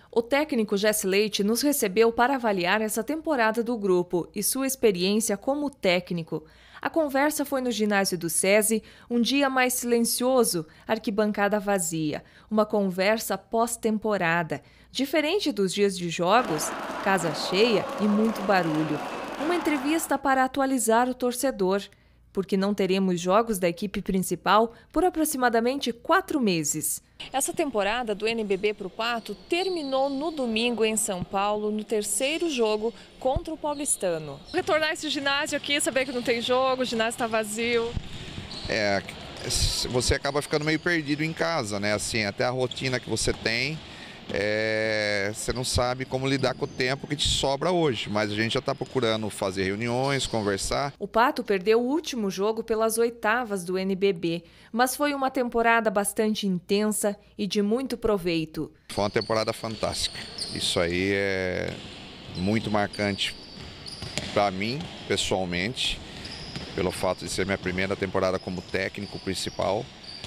O técnico Jesse Leite nos recebeu para avaliar essa temporada do grupo e sua experiência como técnico. A conversa foi no ginásio do SESI, um dia mais silencioso, arquibancada vazia. Uma conversa pós-temporada. Diferente dos dias de jogos, casa cheia e muito barulho. Uma entrevista para atualizar o torcedor, porque não teremos jogos da equipe principal por aproximadamente 4 meses. Essa temporada do NBB para o Pato terminou no domingo em São Paulo, no 3º jogo contra o Paulistano. Retornar esse ginásio aqui, saber que não tem jogo, o ginásio está vazio. Você acaba ficando meio perdido em casa, né? Assim, até a rotina que você tem, você não sabe como lidar com o tempo que te sobra hoje, mas a gente já está procurando fazer reuniões, conversar. O Pato perdeu o último jogo pelas 8º do NBB, mas foi uma temporada bastante intensa e de muito proveito. Foi uma temporada fantástica, isso aí é muito marcante para mim, pessoalmente, pelo fato de ser minha primeira temporada como técnico principal.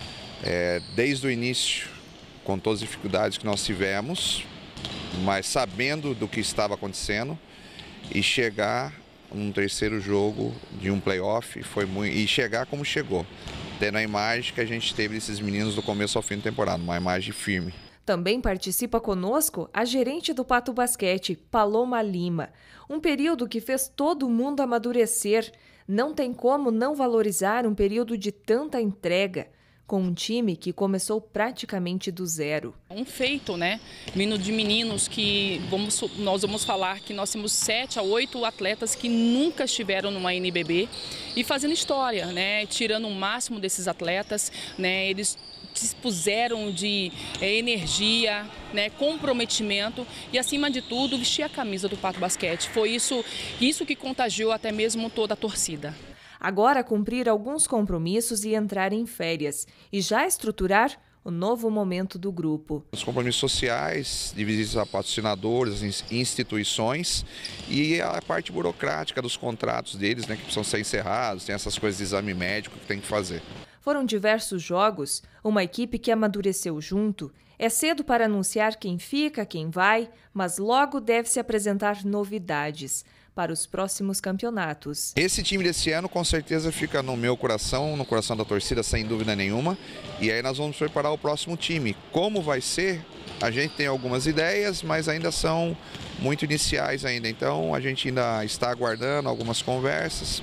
Desde o início, com todas as dificuldades que nós tivemos, mas sabendo do que estava acontecendo, e chegar num 3º jogo de um playoff e chegar como chegou, tendo a imagem que a gente teve desses meninos do começo ao fim da temporada, uma imagem firme. Também participa conosco a gerente do Pato Basquete, Paloma Lima. Um período que fez todo mundo amadurecer. Não tem como não valorizar um período de tanta entrega, com um time que começou praticamente do zero. Um feito, né? Vindo de meninos que nós vamos falar que nós temos 7 a 8 atletas que nunca estiveram numa NBB e fazendo história, né? Tirando o máximo desses atletas, né? Eles dispuseram de energia, né, comprometimento e, acima de tudo, vestir a camisa do Pato Basquete. Foi isso que contagiou até mesmo toda a torcida. Agora cumprir alguns compromissos e entrar em férias e já estruturar o novo momento do grupo. Os compromissos sociais, de visitas a patrocinadores, instituições e a parte burocrática dos contratos deles, né, que precisam ser encerrados, tem essas coisas de exame médico que tem que fazer. Foram diversos jogos, uma equipe que amadureceu junto. É cedo para anunciar quem fica, quem vai, mas logo deve-se apresentar novidades para os próximos campeonatos. Esse time desse ano com certeza fica no meu coração, no coração da torcida, sem dúvida nenhuma. E aí nós vamos preparar o próximo time. Como vai ser? A gente tem algumas ideias, mas ainda são muito iniciais ainda. Então a gente ainda está aguardando algumas conversas,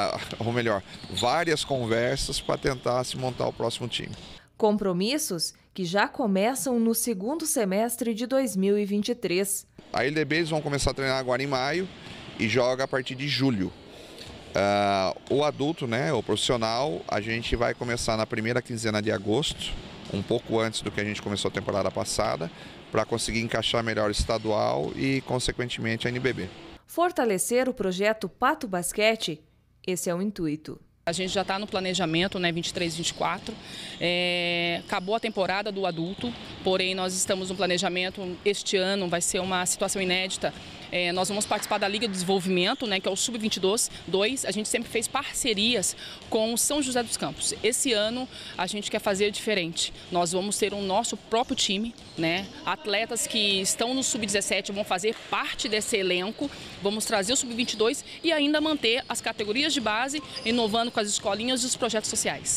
ou melhor, várias conversas para tentar se montar o próximo time. Compromissos que já começam no 2º semestre de 2023. A LDB eles vão começar a treinar agora em maio e joga a partir de julho. O adulto, né, o profissional, a gente vai começar na primeira quinzena de agosto, um pouco antes do que a gente começou a temporada passada, para conseguir encaixar melhor o estadual e, consequentemente, a NBB. Fortalecer o projeto Pato Basquete, esse é o intuito. A gente já está no planejamento, né, 23, 24. Acabou a temporada do adulto, porém nós estamos no planejamento. Este ano vai ser uma situação inédita. Nós vamos participar da Liga de Desenvolvimento, né, que é o Sub-22. A gente sempre fez parcerias com o São José dos Campos. Esse ano a gente quer fazer diferente. Nós vamos ter o nosso próprio time, né? Atletas que estão no Sub-17 vão fazer parte desse elenco. Vamos trazer o Sub-22 e ainda manter as categorias de base, inovando com as escolinhas e os projetos sociais.